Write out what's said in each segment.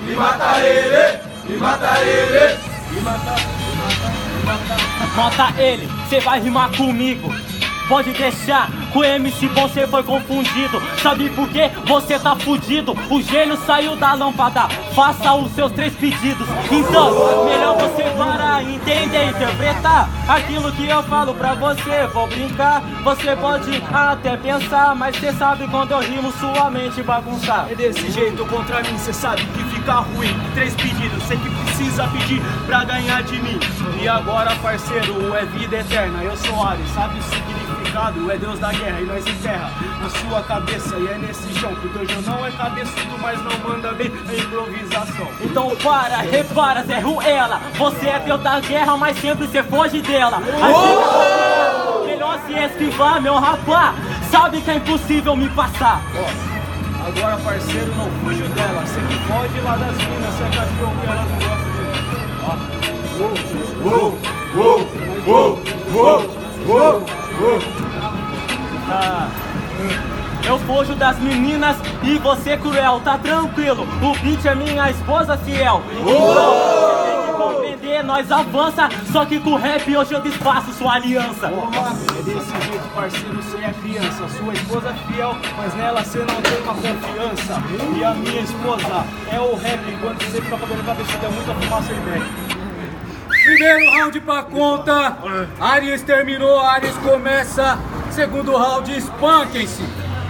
e mata ele, e mata ele, e mata, mata ele, cê vai rimar comigo. Pode deixar, com o MC bom cê foi confundido. Sabe por quê? Você tá fudido. O gênio saiu da lâmpada. Faça os seus 3 pedidos. Então, melhor você parar, entender, interpretar aquilo que eu falo pra você. Vou brincar, você pode até pensar, mas cê sabe quando eu rimo sua mente bagunçar. É desse jeito contra mim, cê sabe que fica ruim. 3 pedidos, cê que precisa pedir pra ganhar de mim. E agora, parceiro, é vida eterna. Eu sou Ares, sabe o significado? É Deus da guerra e nós enterra na sua cabeça. E é nesse chão, porque hoje eu não é cabeçudo, mas não manda bem a improvisação. Então para, repara, Zé Ruela. Você é Deus da guerra, mas sempre cê foge dela. Melhor se esquivar, meu rapá. Sabe que é impossível me passar. Agora, parceiro, não fujo dela. Cê que pode lá das minas, cê cachorro que ela não gosta de... Eu fujo das meninas e você cruel, tá tranquilo, o beat é minha esposa fiel. Então você tem que compreender, nós avança, só que com o rap hoje eu desfaço sua aliança. É desse jeito, parceiro, cê é criança, sua esposa é fiel, mas nela cê não tem uma confiança. E a minha esposa é o rap, enquanto cê fica pagando cabeçuda, é muita fumaça e back. Primeiro round pra conta, Ares terminou, Ares começa. Segundo round, espanquem-se.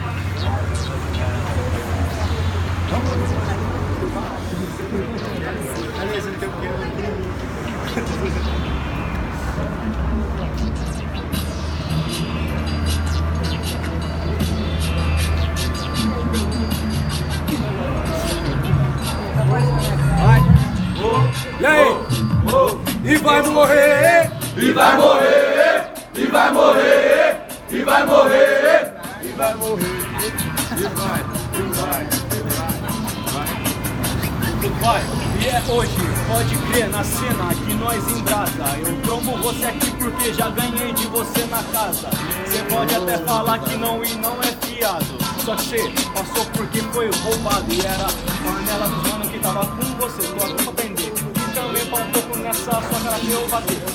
E aí? E vai morrer! e vai morrer, e vai morrer, e vai morrer, E vai morrer! Vai! E é hoje, pode crer, na cena que nós embrasa. Eu trombo você aqui porque já ganhei de você na casa. Você pode até falar que não e não é fiado, só que você passou porque foi roubado. E era a panela dos mano que tava com você, tô aqui pra aprender. E também pra um pouco nessa sua cara que eu bater.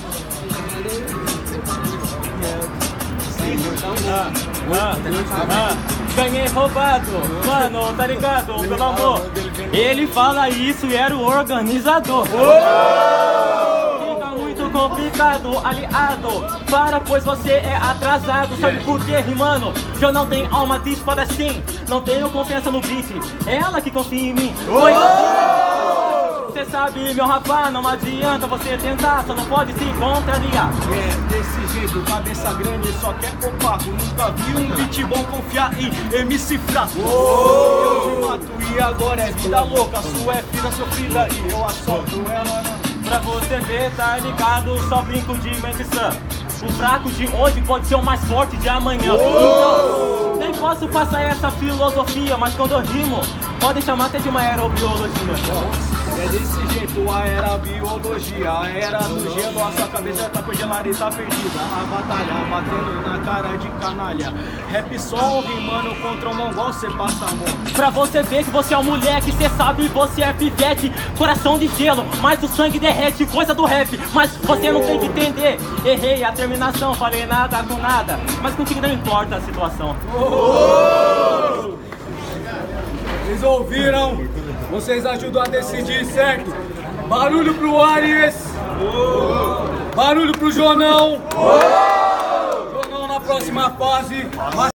Ganhei roubado, mano, tá ligado, pelo amor. Ele fala isso e era o organizador. Fica muito complicado, aliado. Para, pois você é atrasado. Sabe por quê, rimano? Que eu não tenho alma de espada assim. Não tenho confiança no beat. É ela que confia em mim. Você sabe, meu rapaz, não adianta você tentar, só não pode se contrariar. É desse jeito, cabeça grande, só quer opaco. Nunca vi um beat bom confiar em MC fraco. Eu te mato e agora é vida louca. Sua é filha sofrida e eu assolto ela. Pra você ver, tá ligado, só brinco de mente sã. O fraco de hoje pode ser o mais forte de amanhã. Então, nem posso passar essa filosofia, mas quando eu rimo, podem chamar até de uma aerobiologia. É desse jeito, a era biologia, a era do gelo, a sua cabeça tá congelada e tá perdida. A batalha batendo na cara de canalha. Rap sol rimando contra o mongol, cê passa a mão. Pra você ver que você é um moleque, cê sabe, você é pivete. Coração de gelo, mas o sangue derrete, coisa do rap. Mas você não tem que entender, errei a terminação, falei nada com nada. Mas contigo não importa a situação. Vocês ouviram? Vocês ajudam a decidir, certo? Barulho pro Ares! Barulho pro Jonão! Jonão na próxima fase!